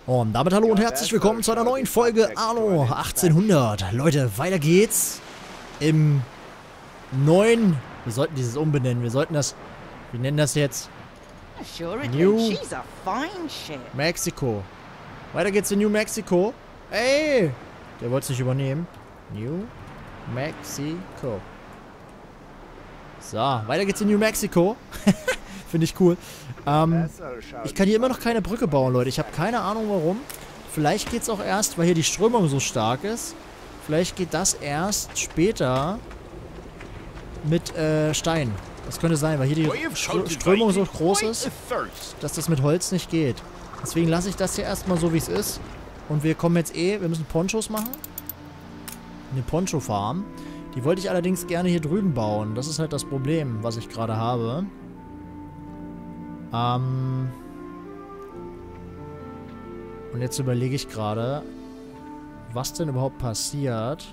Und damit hallo und herzlich willkommen zu einer neuen Folge Anno 1800. Leute, weiter geht's im neuen... Wir sollten dieses umbenennen. Wir sollten das... Wir nennen das jetzt... New Mexico. Weiter geht's in New Mexico. Ey! Der wollte es nicht übernehmen. New Mexico. So, weiter geht's in New Mexico. Finde ich cool. Ich kann hier immer noch keine Brücke bauen, Leute. Ich habe keine Ahnung warum. Vielleicht geht's auch erst, weil hier die Strömung so stark ist. Vielleicht geht das erst später mit Stein. Das könnte sein, weil hier die Strömung so groß ist, dass das mit Holz nicht geht. Deswegen lasse ich das hier erstmal so, wie es ist. Und wir kommen jetzt wir müssen Ponchos machen. Eine Poncho-Farm. Die wollte ich allerdings gerne hier drüben bauen. Das ist halt das Problem, was ich gerade habe. Und jetzt überlege ich gerade, was denn überhaupt passiert.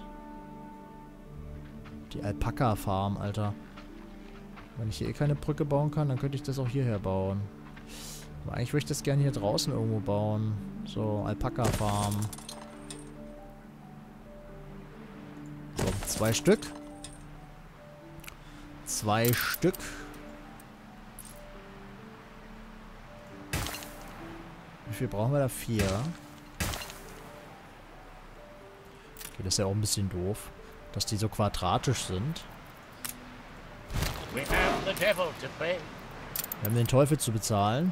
Die Alpaka-Farm, Alter. Wenn ich hier eh keine Brücke bauen kann, dann könnte ich das auch hierher bauen. Aber eigentlich würde ich das gerne hier draußen irgendwo bauen. So, Alpaka-Farm. So, 2 Stück. 2 Stück. Wie viel brauchen wir da? 4. Okay, das ist ja auch ein bisschen doof, dass die so quadratisch sind. Wir haben den Teufel zu bezahlen.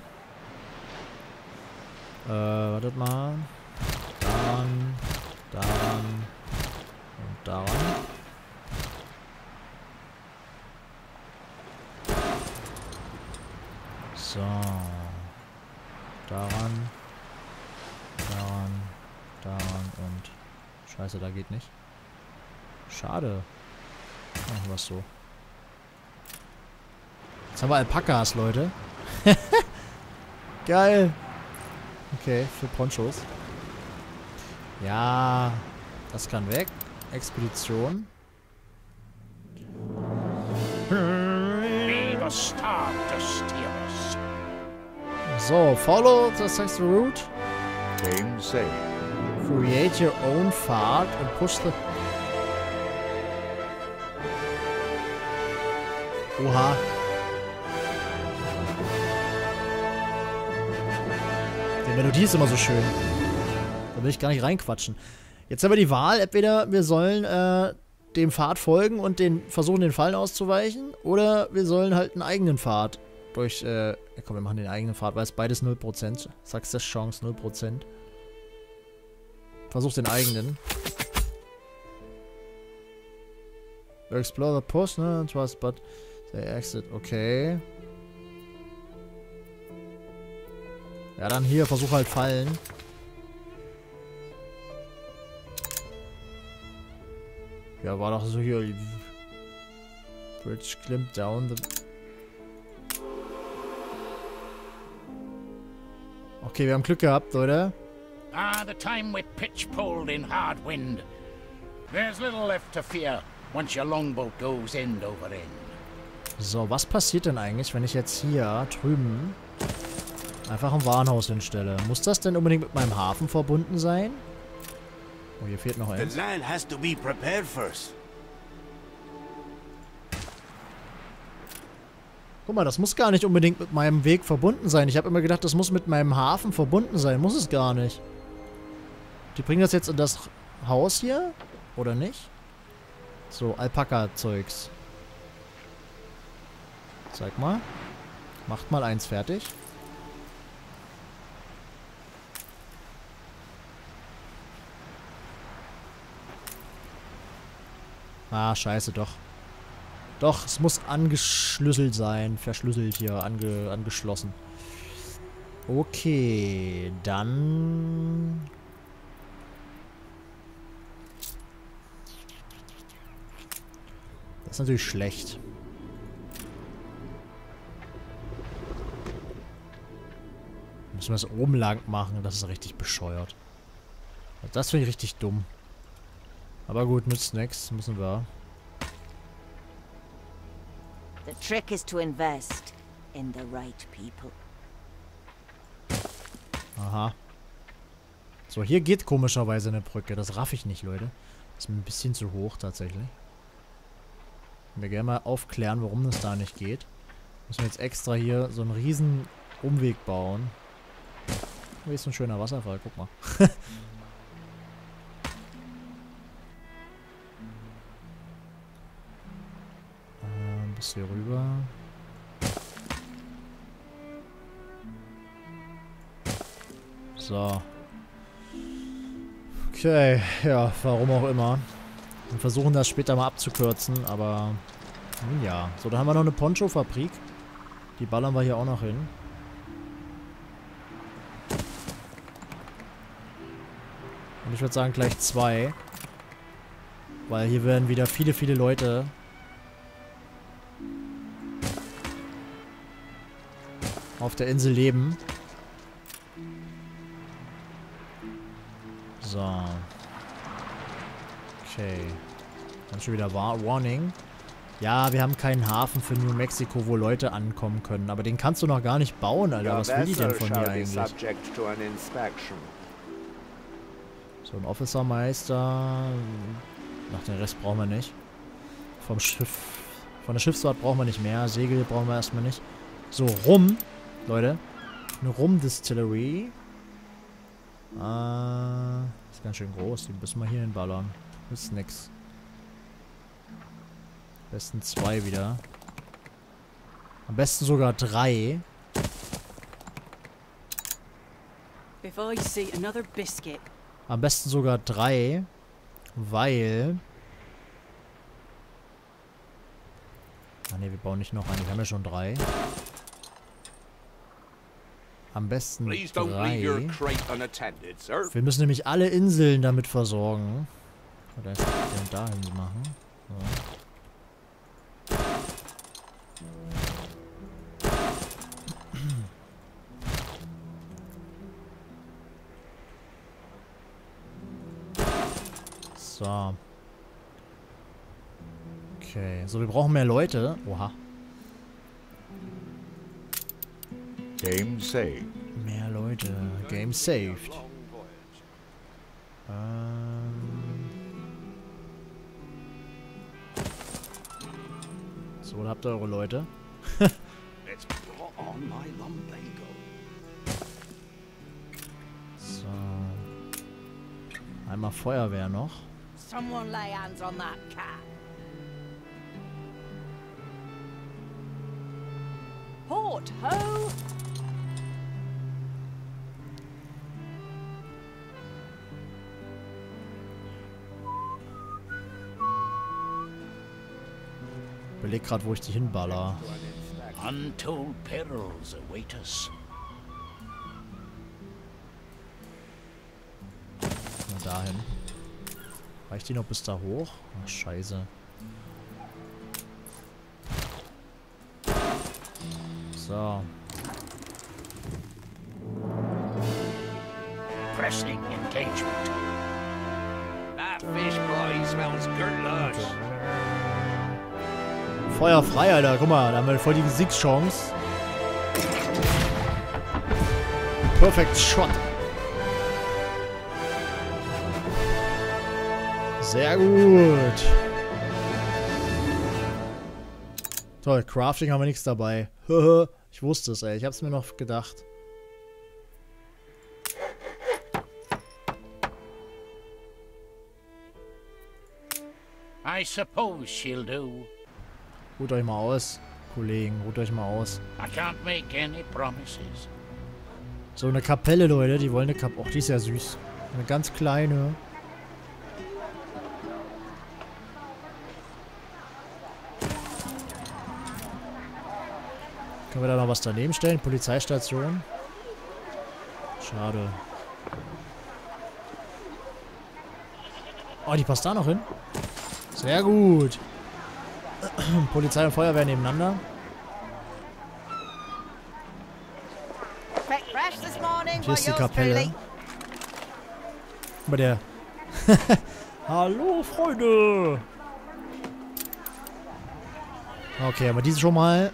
Wartet mal. Dann und daran. So. Daran und... Scheiße, da geht nicht. Schade. Ach, was so. Jetzt haben wir Alpakas, Leute. Geil. Okay, für Ponchos. Ja, das kann weg. Expedition. So, follow the successful route. Game saved. Create your own fart and push the... Oha. Die Melodie ist immer so schön. Da will ich gar nicht reinquatschen. Jetzt haben wir die Wahl, entweder wir sollen dem Pfad folgen und versuchen, den Fallen auszuweichen, oder wir sollen halt einen eigenen Pfad durch... komm, wir machen den eigenen Pfad, weil es beides 0%. Success Chance 0%. Versuch den eigenen. Explore the post, ne? Trust, but they exit. Okay. Ja, dann hier, versuch halt Fallen. Ja, war doch so hier. Bridge climb down the... Okay, wir haben Glück gehabt, Leute. The time with pitch pulled in hard wind. There's little left to fear once your longboat goes end over end. So, was passiert denn eigentlich, wenn ich jetzt hier drüben einfach ein Warenhaus hinstelle? Muss das denn unbedingt mit meinem Hafen verbunden sein? Oh, hier fehlt noch eins. The land has to be prepared first. Guck mal, das muss gar nicht unbedingt mit meinem Weg verbunden sein. Ich habe immer gedacht, das muss mit meinem Hafen verbunden sein. Muss es gar nicht. Die bringen das jetzt in das Haus hier? Oder nicht? So, Alpaka-Zeugs. Zeig mal. Macht mal eins fertig. Ah, scheiße, doch. Doch, es muss angeschlüsselt sein. Verschlüsselt hier, angeschlossen. Okay, dann... Das ist natürlich schlecht. Müssen wir das oben lang machen? Das ist richtig bescheuert. Das finde ich richtig dumm. Aber gut, nützt nichts. Müssen wir... The trick is to invest in the right people. Aha. So, hier geht komischerweise eine Brücke. Das raff ich nicht, Leute. Das ist mir ein bisschen zu hoch, tatsächlich. Wir gerne mal aufklären, warum das da nicht geht. Müssen wir jetzt extra hier so einen riesen Umweg bauen. Hier ist ein schöner Wasserfall, guck mal. Bis hier rüber. So. Okay, ja, warum auch immer. Wir versuchen das später mal abzukürzen, aber nun ja. So, dann haben wir noch eine Poncho-Fabrik. Die ballern wir hier auch noch hin. Und ich würde sagen gleich 2. Weil hier werden wieder viele, viele Leute auf der Insel leben. So. Okay. Dann schon wieder Warning. Ja, wir haben keinen Hafen für New Mexico, wo Leute ankommen können. Aber den kannst du noch gar nicht bauen, Alter. Was will die denn von dir eigentlich? So, ein Officermeister. Ach, den Rest brauchen wir nicht. Vom Schiff. Von der Schiffsfahrt brauchen wir nicht mehr. Segel brauchen wir erstmal nicht. So, Rum. Leute. Eine Rum-Distillery. Ist ganz schön groß. Die müssen wir hier hinballern. Ist nix. Am besten 2 wieder. Am besten sogar 3. If I see another biscuit. Am besten sogar 3. Weil... Ah ne, wir bauen nicht noch einen. Wir haben ja schon 3. Am besten 3. Wir müssen nämlich alle Inseln damit versorgen. Oder den dahin machen. So. So. Okay. So, wir brauchen mehr Leute. Oha. Game saved. Mehr Leute. Game saved. So, da habt ihr eure Leute. So. Einmal Feuerwehr noch. Someone lay hands on that cat. Port ho! Überleg grad, wo ich die hinballer. Untold perils await us. Mal dahin. Reicht die noch bis da hoch? Ach, scheiße. So. Pressing engagement. That fish boy smells good lush. Feuer frei, Alter. Guck mal, da haben wir voll die Siegschance. Perfect Shot. Sehr gut. Toll, Crafting haben wir nichts dabei. Ich wusste es, ey. Ich hab's mir noch gedacht. I suppose she'll do. Ruht euch mal aus, Kollegen. Ruht euch mal aus. I can't make any promises. So, eine Kapelle, Leute. Die wollen eine Kapelle. Och, die ist ja süß. Eine ganz kleine. Können wir da noch was daneben stellen? Polizeistation? Schade. Oh, die passt da noch hin. Sehr gut. Polizei und Feuerwehr nebeneinander. Hier ist die Kapelle. Bei der... Hallo, Freunde! Okay, aber diese schon mal...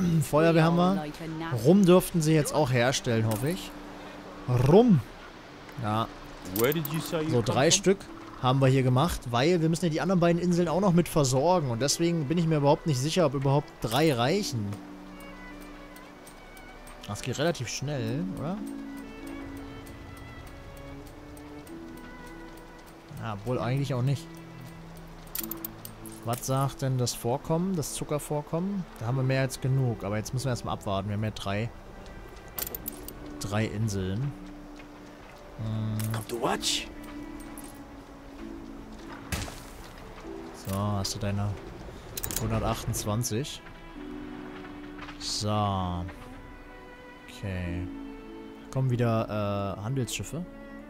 Feuerwehr haben wir. Rum dürften sie jetzt auch herstellen, hoffe ich. Rum. Ja, Where did you say you so come 3 from? Stück haben wir hier gemacht, weil wir müssen ja die anderen beiden Inseln auch noch mit versorgen. Und deswegen bin ich mir überhaupt nicht sicher, ob überhaupt 3 reichen. Das geht relativ schnell, oder? Ja, wohl eigentlich auch nicht. Was sagt denn das Vorkommen, das Zuckervorkommen? Da haben wir mehr als genug, aber jetzt müssen wir erstmal abwarten. Wir haben ja 3 Inseln. Come to watch. So, hast du deine 128. So. Okay. Kommen wieder Handelsschiffe.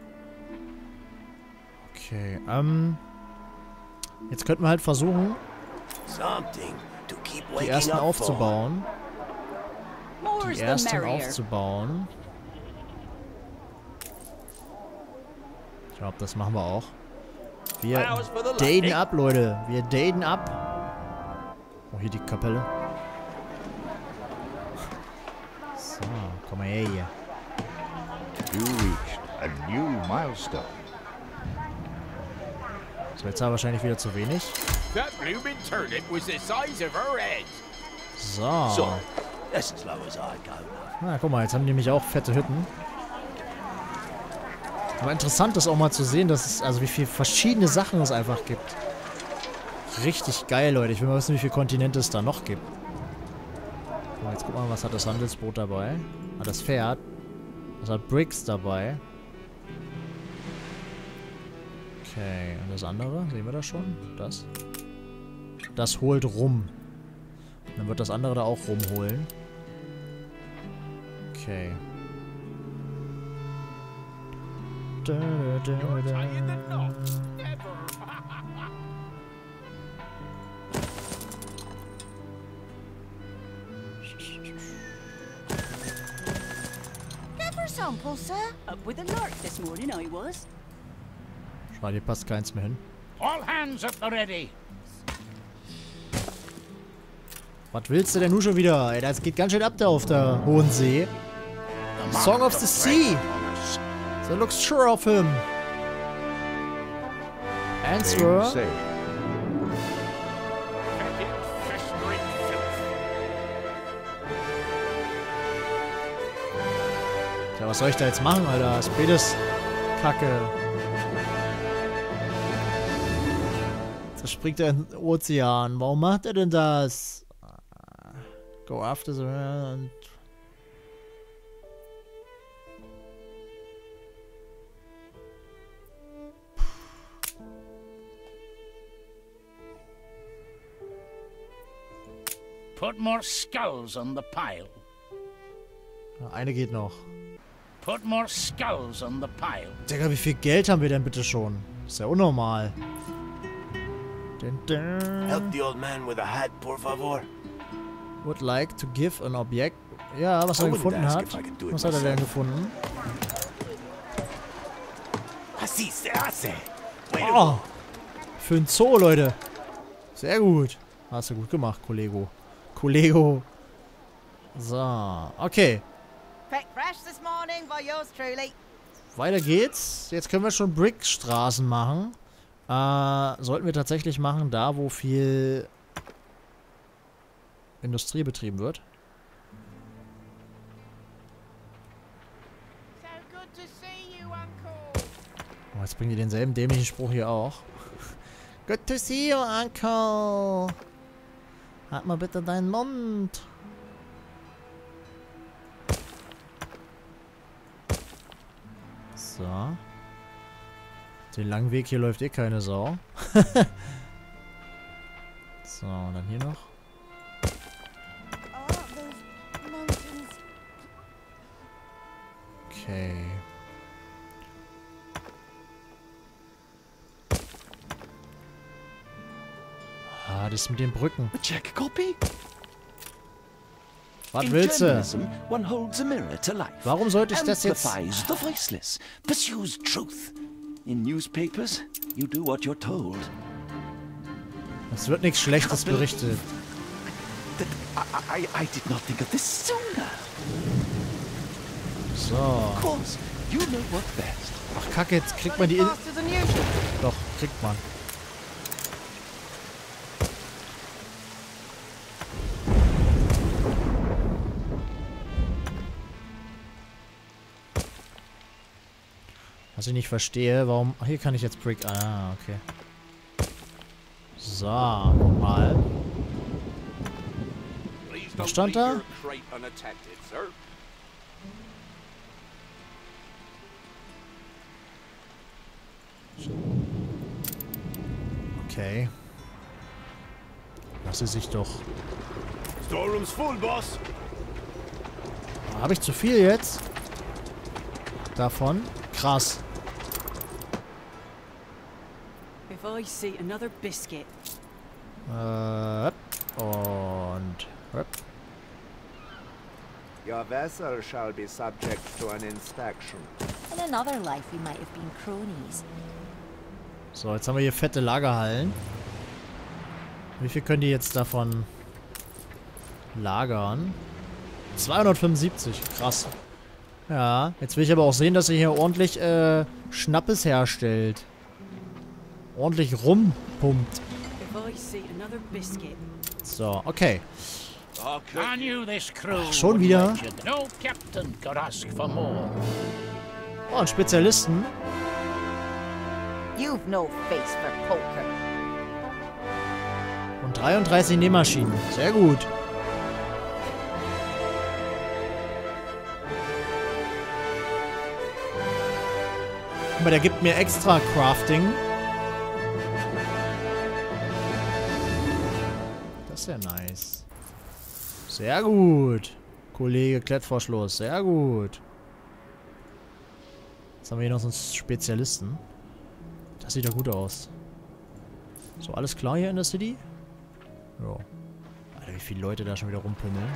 Okay, jetzt könnten wir halt versuchen, Something to keep die waking ersten up for. aufzubauen. Die More's the ersten merrier. aufzubauen. Ich glaube, das machen wir auch. Wir Flowers for the daten lightning. ab, Leute. Wir daten ab. Oh, hier die Kapelle. So, komm mal her hier. You reached a new milestone. So, jetzt haben wir wahrscheinlich wieder zu wenig. That blooming turnip was the size of her head. So. Sorry, that's as low as I go. Na, guck mal, jetzt haben die nämlich auch fette Hütten. Aber interessant ist auch mal zu sehen, dass es, also wie viele verschiedene Sachen es einfach gibt. Richtig geil, Leute. Ich will mal wissen, wie viele Kontinente es da noch gibt. So, jetzt guck mal, was hat das Handelsboot dabei? Ah, das Pferd. Das hat Bricks dabei. Okay, und das andere? Sehen wir das schon? Das? Das holt rum. Dann wird das andere da auch rumholen. Okay. You're tying the knot. Never. Never sample, sir. Up with a lark this morning, I was. Schade, hier passt keins mehr hin. All hands at the ready. Was willst du denn nun schon wieder? Ey, das geht ganz schön ab da auf der hohen See. Song of the Sea. So looks sure of him. Dame Answer. say, Fetid, festering filth. Ja, was soll ich da jetzt machen, Alter? Spätes Kacke. Da springt er in den Ozean. Warum macht er denn das? Go after the... and Put more skulls on the pile. eine geht noch. Put more skulls on the pile. Digga, wie viel Geld haben wir denn bitte schon? Ist ja unnormal. Dun, dun. Help the old man with a hat, por favor. Would like to give an Objekt. Ja, was er I wouldn't gefunden ask hat. if I could do it Was hat er denn myself. gefunden? Así se hace. Wait a Oh! Für ein Zoo, Leute. Sehr gut. Hast du gut gemacht, Kollego. Kollego. So, okay. Pick fresh this morning by yours truly. Weiter geht's. Jetzt können wir schon Brickstraßen machen. Sollten wir tatsächlich machen, da wo viel Industrie betrieben wird. So good to see you, Uncle. Oh, jetzt bringen die denselben dämlichen Spruch hier auch. Good to see you, Uncle. Halt mal bitte deinen Mund. So. Den langen Weg hier läuft eh keine Sau. So, und dann hier noch. Oh, those mountains. Okay. Ah, das mit den Brücken. A check copy? Was In willst du? journalism, one holds a mirror to life. Warum sollte ich das jetzt... Amplifies the voiceless, pursues truth. In newspapers, you do what you're told. Es wird nichts Schlechtes berichtet. That I did not think of this sooner. So. Of course, you know what best. Ach, Kacke, jetzt kriegt man die... Faster than usual. Doch, kriegt man. Was ich nicht verstehe, warum... Ach, hier kann ich jetzt Brick... Ah, okay. So, guck mal. Was stand da? Okay. Lass sie sich doch. Storeroom's full, boss. Habe ich zu viel jetzt? Davon? Krass. If I see another biscuit. Und... Your vessel shall be subject to an inspection. In another life, we might have been cronies. So, jetzt haben wir hier fette Lagerhallen. Wie viel können die jetzt davon lagern? 275, krass. Ja, jetzt will ich aber auch sehen, dass er hier ordentlich Schnappes herstellt. Ordentlich rumpumpt. So, okay. I knew this crew Ach, schon would wieder? let you down. No captain could ask for more. Oh, ein Spezialisten. You've no face for poker. Und 33 Nähmaschinen. Sehr gut. Guck mal, der gibt mir extra Crafting. Das ist ja nice. Sehr gut. Kollege Klettverschluss. Sehr gut. Jetzt haben wir hier noch so einen Spezialisten. Das sieht ja gut aus. So, alles klar hier in der City? Ja. Alter, wie viele Leute da schon wieder rumpimmeln.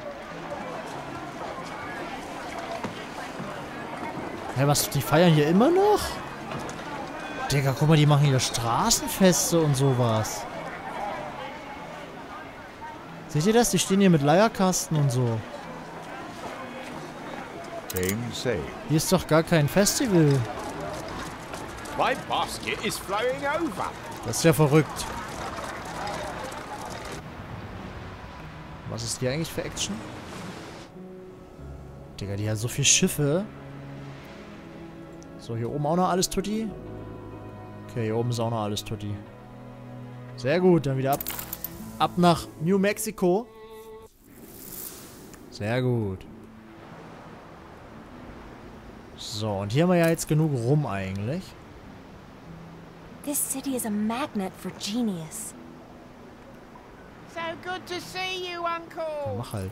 Hä, was? Die feiern hier immer noch? Digga, guck mal, die machen hier Straßenfeste und sowas. Seht ihr das? Die stehen hier mit Leierkasten und so. Thing say. Hier ist doch gar kein Festival. My basket is flowing over. Das ist ja verrückt. Was ist hier eigentlich für Action? Digga, die hat so viele Schiffe. So, hier oben auch noch alles tutti. Okay, hier oben ist auch noch alles tutti. Sehr gut, dann wieder ab nach New Mexico. Sehr gut. So, und hier haben wir ja jetzt genug rum eigentlich. This city is a magnet for genius. So good to see you, Ja, Uncle. mach halt.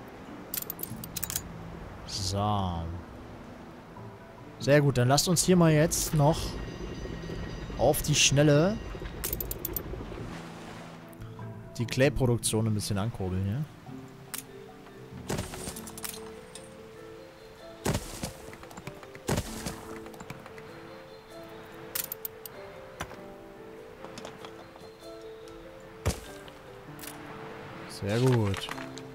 So. Sehr gut, dann lasst uns hier mal jetzt noch auf die Schnelle die Clay-Produktion ein bisschen ankurbeln, ja? Sehr gut.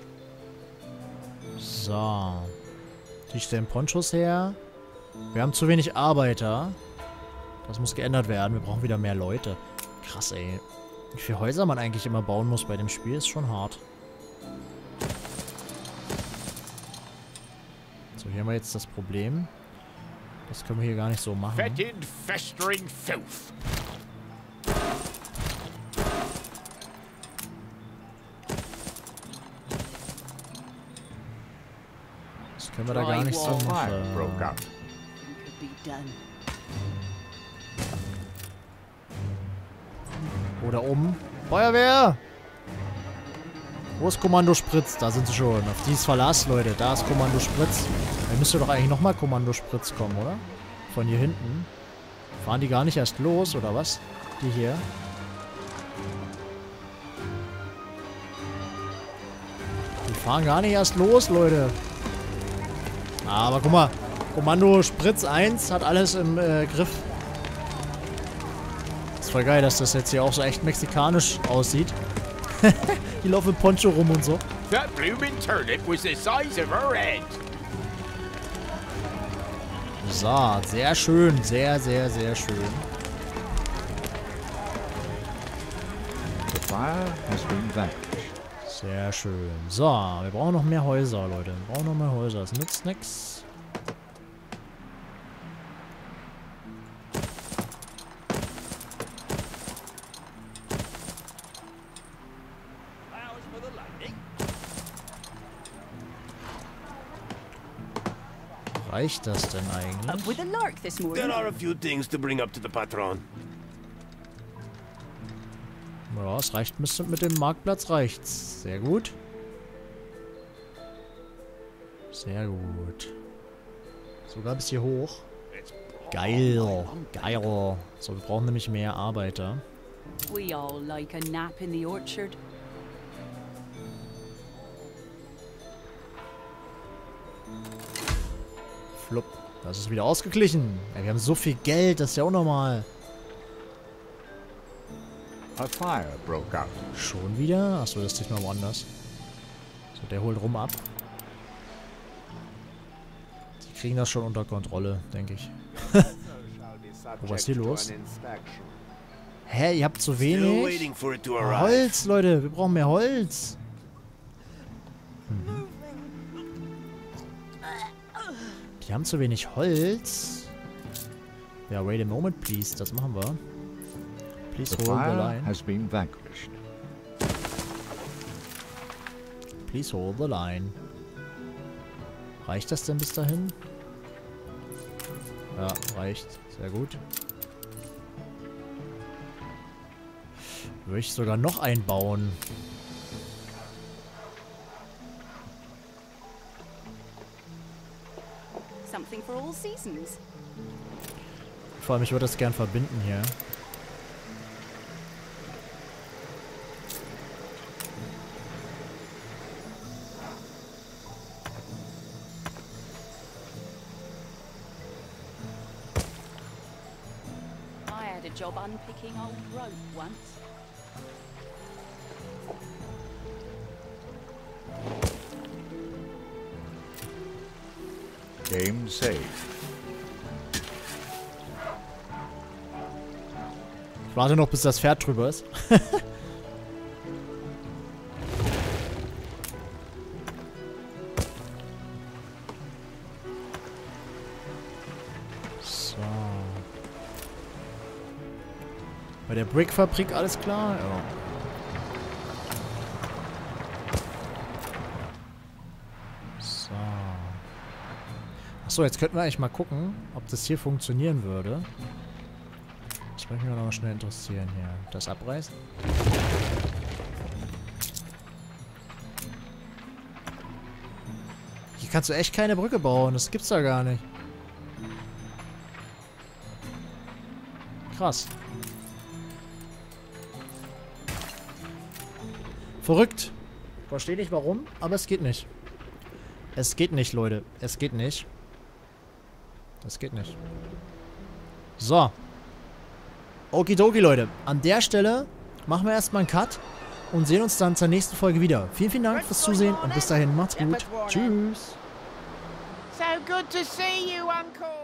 So. Die stellen Ponchos her. Wir haben zu wenig Arbeiter. Das muss geändert werden. Wir brauchen wieder mehr Leute. Krass, ey. Wie viele Häuser man eigentlich immer bauen muss bei dem Spiel, ist schon hart. So, hier haben wir jetzt das Problem. Das können wir hier gar nicht so machen. Fetid, festering filth. Das können wir da gar nicht so machen. Broke up. Could be done. Oh, da oben. Feuerwehr! Wo ist Kommando Spritz? Da sind sie schon. Auf dieses Verlass, Leute. Da ist Kommando Spritz. Da müsste doch eigentlich nochmal Kommando Spritz kommen, oder? Von hier hinten. Fahren die gar nicht erst los, oder was? Die hier. Die fahren gar nicht erst los, Leute. Aber guck mal. Kommando Spritz 1 hat alles im Griff. Ist voll geil, dass das jetzt hier auch so echt mexikanisch aussieht. Die laufen mit Poncho rum und so. That blooming turnip was the size of her head. So, sehr schön. Sehr, sehr, sehr schön. The fire has been vanquished. Sehr schön. So, wir brauchen noch mehr Häuser, Leute. Wir brauchen noch mehr Häuser. Das nützt nix. Reicht das denn eigentlich? Up with a lark this morning. There are a few things to bring up to the patron. Ja, es reicht mit dem Marktplatz reicht's. Sehr gut. Sehr gut. Sogar bis hier hoch. Geil. Geil. So, wir brauchen nämlich mehr Arbeiter. We all like a nap in the orchard. Flupp. Das ist wieder ausgeglichen. Ja, wir haben so viel Geld, das ist ja auch normal. A fire broke out. Schon wieder? Achso, das ist diesmal woanders. So, der holt rum ab. Die kriegen das schon unter Kontrolle, denke ich. Oh, was ist hier los? Hä, ihr habt zu wenig? Holz, Leute, wir brauchen mehr Holz. Mhm. Die haben zu wenig Holz. Ja, wait a moment, please. Das machen wir. Please The hold the fire line. has been vanquished. Please hold the line. Reicht das denn bis dahin? Ja, reicht. Sehr gut. Würde ich sogar noch einbauen. Something for all seasons. Vor allem, ich würde das gern verbinden hier. I had a job unpicking old rope once. Game saved. Ich warte noch, bis das Pferd drüber ist. So. Bei der Brickfabrik alles klar? Ja. So. Achso, jetzt könnten wir eigentlich mal gucken, ob das hier funktionieren würde. Das würde mich noch mal schnell interessieren hier. Das abreißen? Hier kannst du echt keine Brücke bauen. Das gibt's da gar nicht. Krass. Verrückt. Verstehe nicht warum, aber es geht nicht. Es geht nicht, Leute. Es geht nicht. Es geht nicht. So. Okidoki, Leute. An der Stelle machen wir erstmal einen Cut und sehen uns dann zur nächsten Folge wieder. Vielen, vielen Dank fürs Zusehen und bis dahin macht's gut. Tschüss. So good to see you, Uncle.